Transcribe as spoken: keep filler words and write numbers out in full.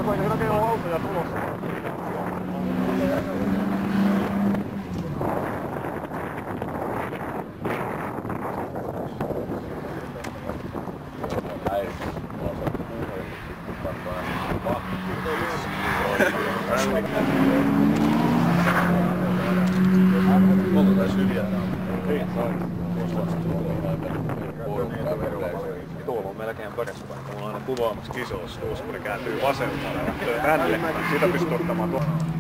Siinä näkee on autoja tulossa. Onko tai syviä? Ei, sai. Tuolla on melkein peräspäin. Mulla on aina kuvaamassa kisoissa, kun ne kääntyy vasemmalle ja lähtee tänne. Sitä pystyy ottamaan tuolla.